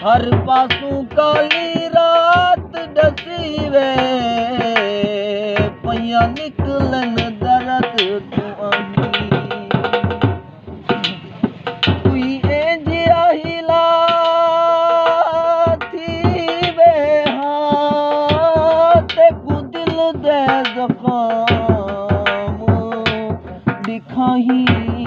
हर पासों काली रात डसी वे पैया निकलन दर्द तू आही कोई इंज आहिला थी वे हाँ ते को दिल दे ज़ख़ाम दिखाही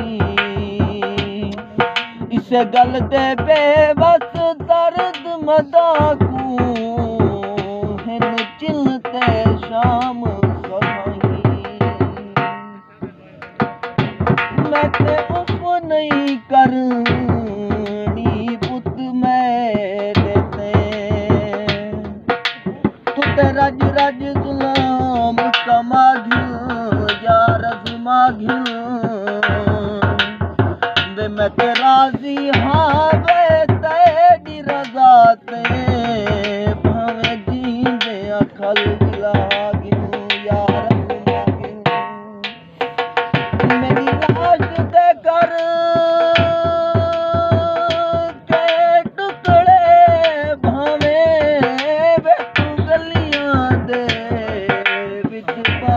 इस गल दे बेबस दर्द मदाकू हिन चिलते शाम सहाई मैं ते उफ नहीं करनी पुत मेरे ते तू ते रज रज गुलाम कमागिल यार मागिल वे मैं ते राजी हाँ वे तेरी रज़ा ते भावे जींदे अखल लागिल यार मागिल मेरी लाश दे कर के टुकड़े भावे वे तू गलियां दे विच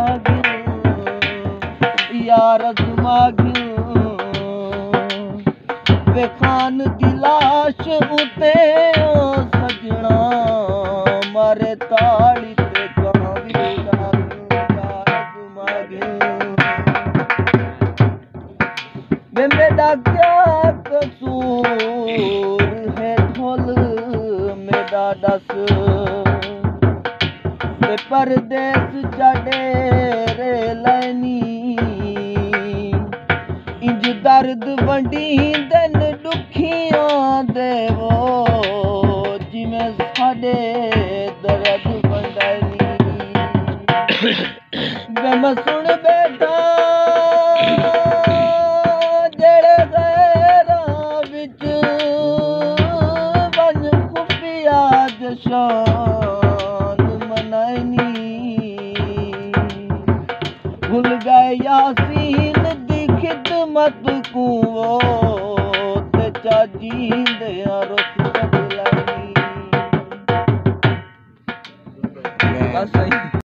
पागिल यार मागिल वे खान दी लाश उते ओ सजना मारे ताड़ी ते कावी वे मेरा क्या कसूर है ढोल मेरा दस वे परदेस चढ़े रे लैनी इंज दर्द वंडी दन दुखियां देवो जिमें साडे दर्द वंडनी वे मैं सुन बैठा जेड़े गैरां विच बन खुफिया जशान मनाइनी भूल गए यासीन दी खिदमत को ते चाजींदे रुख बदलानी।